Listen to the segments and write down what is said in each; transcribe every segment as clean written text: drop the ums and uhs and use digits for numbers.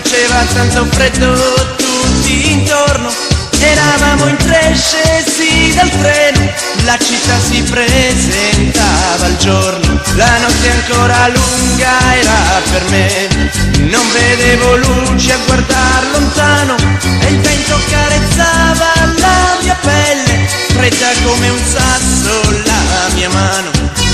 faceva tanto freddo tutti intorno, eravamo in tre scesi dal treno, la città si presentava al giorno, la notte ancora lunga era per me, non vedevo luci a guardar lontano e il vento carezzava la mia pelle, fredda come un sasso la mia mano.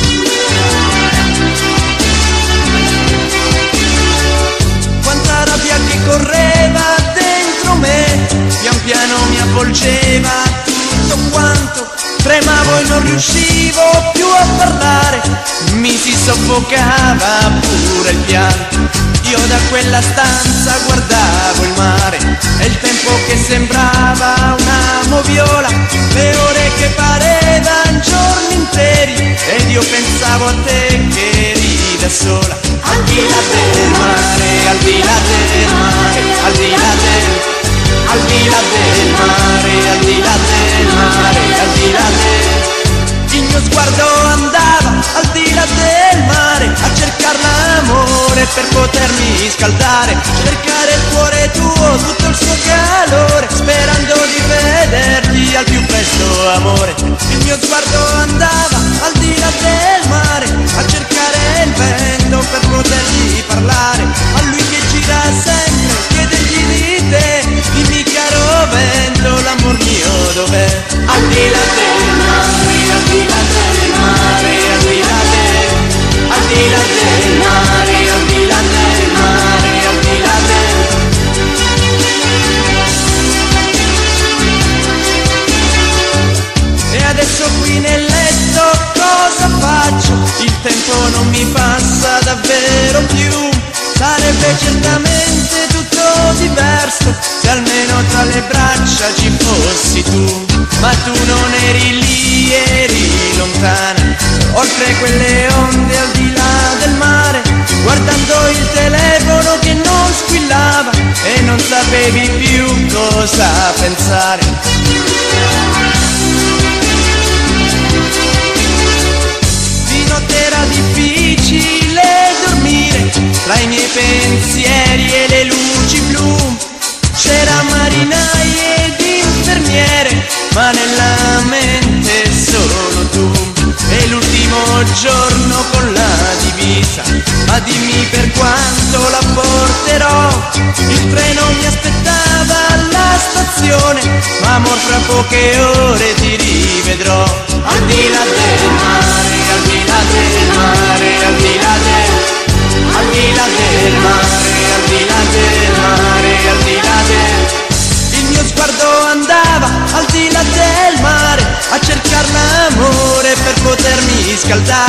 Quanta rabbia che correva dentro me, pian piano mi avvolgeva tutto quanto, tremavo e non riuscivo più a parlare, mi si soffocava pure il pianto. Io da quella stanza guardavo il mare e il tempo che sembrava una moviola, le ore che parevan giorni interi ed io pensavo a te che eri da sola. Al di là del mare, al di là del mare, al di là del, al di là del mare, al di là del mare, al di là del. Il mio sguardo andava al di là del mare a cercare l'amore per potermi scaldare, cercare il cuore tuo, tutto il suo calore, sperando di vederti al più presto, amore. Il mio sguardo andava al di là del mare a cercare il vento per potergli parlare, a lui che gira sempre, chiedergli di te, dimmi caro vento, l'amor mio dov'è? Al di là del mare, al di là del mare, al di là del, al di là del mare, al di là del mare, al di là del. E adesso qui nel letto cosa faccio? Il tempo non mi passa davvero più, sarebbe certamente tutto diverso se almeno tra le braccia ci fossi tu, ma tu non eri lì, eri lontana, oltre quelle onde al di là del mare, guardando il telefono che non squillava e non sapevi più cosa pensare. Di notte era difficile dormire, tra i miei pensieri e le luci blu, c'era marinai ed infermiere, ma nella mente solo tu. E l'ultimo giorno con la divisa, ma dimmi per quanto la porterò, il treno mi aspettava alla stazione, ma amor fra poche ore ti rivedrò. Al di là del mare, al di là del mare, al di là del, al di là del mare, al di là del mare, al di là del. Il mio sguardo andava al di là del mare a cercare l'amore per potermi scaldare.